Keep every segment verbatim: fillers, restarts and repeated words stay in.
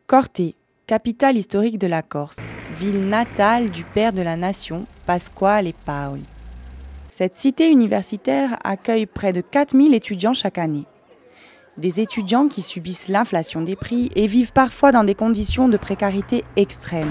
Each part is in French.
Corte, capitale historique de la Corse, ville natale du père de la nation, Pasquale Paoli. Cette cité universitaire accueille près de quatre mille étudiants chaque année. Des étudiants qui subissent l'inflation des prix et vivent parfois dans des conditions de précarité extrêmes.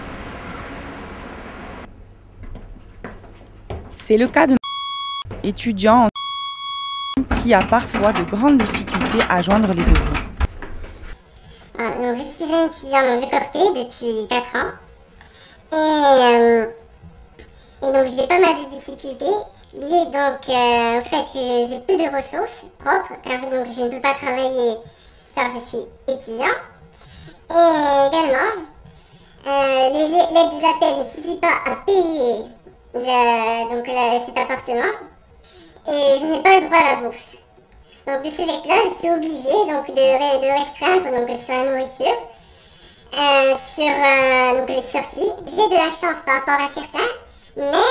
C'est le cas de étudiant qui a parfois de grandes difficultés à joindre les deux bouts. Ah, donc je suis un étudiant de Corte depuis quatre ans. Et, euh, et donc j'ai pas mal de difficultés liées donc euh, au fait que j'ai peu de ressources propres, car donc, je ne peux pas travailler car je suis étudiant. Et également, euh, l'aide des appels ne suffit pas à payer le, donc, le, cet appartement. Et je n'ai pas le droit à la bourse. Donc de ce fait-là, je suis obligée donc, de, de restreindre donc, sur la nourriture, euh, sur euh, donc, les sorties. J'ai de la chance par rapport à certains, mais,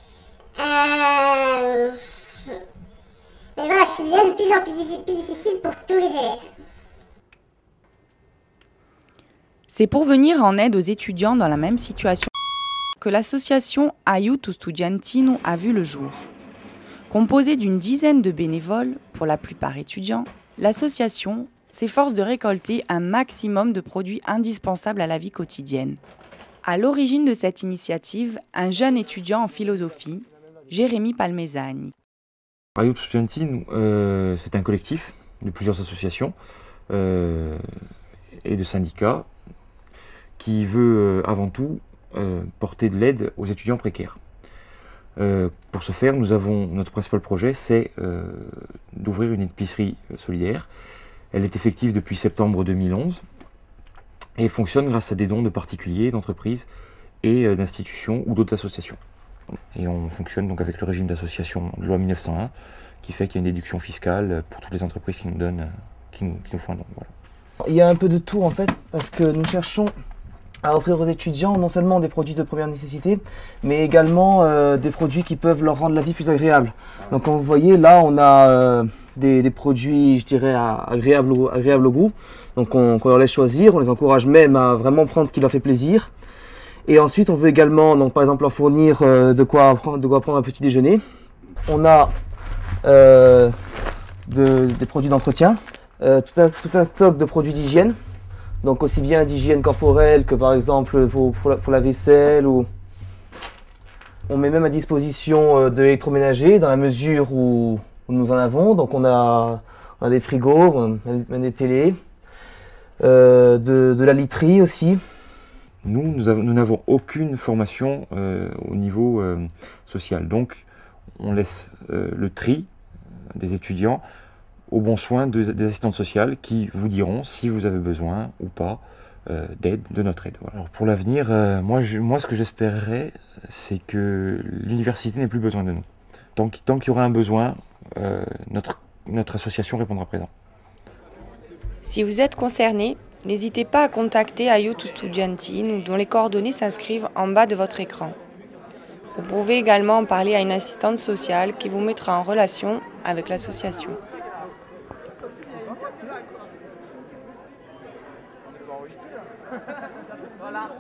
euh, mais voilà, ça devient de plus en plus, plus difficile pour tous les élèves. C'est pour venir en aide aux étudiants dans la même situation que l'association Aiuto Studentino a vu le jour. Composée d'une dizaine de bénévoles, pour la plupart étudiants, l'association s'efforce de récolter un maximum de produits indispensables à la vie quotidienne. À l'origine de cette initiative, un jeune étudiant en philosophie, Jérémy Palmesani. Aiuto Studentino, euh, c'est un collectif de plusieurs associations euh, et de syndicats qui veut euh, avant tout euh, porter de l'aide aux étudiants précaires. Euh, pour ce faire, nous avons, notre principal projet, c'est euh, d'ouvrir une épicerie solidaire. Elle est effective depuis septembre deux mille onze et fonctionne grâce à des dons de particuliers, d'entreprises et euh, d'institutions ou d'autres associations. Et on fonctionne donc avec le régime d'association de loi mille neuf cent un qui fait qu'il y a une déduction fiscale pour toutes les entreprises qui nous donnent, qui nous, qui nous font un don. Voilà. Il y a un peu de tout en fait, parce que nous cherchons à offrir aux étudiants non seulement des produits de première nécessité, mais également euh, des produits qui peuvent leur rendre la vie plus agréable. Donc comme vous voyez, là on a euh, des, des produits, je dirais, agréables au, agréables au goût, donc on, qu'on leur laisse choisir, on les encourage même à vraiment prendre ce qui leur fait plaisir. Et ensuite on veut également, donc, par exemple, leur fournir euh, de, quoi prendre, de quoi prendre un petit déjeuner. On a euh, de, des produits d'entretien, euh, tout, un, tout un stock de produits d'hygiène. Donc aussi bien d'hygiène corporelle que par exemple pour, pour, la, pour la vaisselle. Ou... On met même à disposition de l'électroménager dans la mesure où, où nous en avons. Donc on a, on a des frigos, on a des télés, euh, de, de la literie aussi. Nous, nous avons, nous n'avons aucune formation euh, au niveau euh, social. Donc on laisse euh, le tri des étudiants au bon soin de, des assistantes sociales qui vous diront si vous avez besoin ou pas euh, d'aide, de notre aide. Voilà. Alors pour l'avenir, euh, moi, je, moi ce que j'espérerais, c'est que l'université n'ait plus besoin de nous. Tant, tant qu'il y aura un besoin, euh, notre, notre association répondra présent. Si vous êtes concerné, n'hésitez pas à contacter Aiuto Studentino, dont les coordonnées s'inscrivent en bas de votre écran. Vous pouvez également en parler à une assistante sociale qui vous mettra en relation avec l'association. Voilà.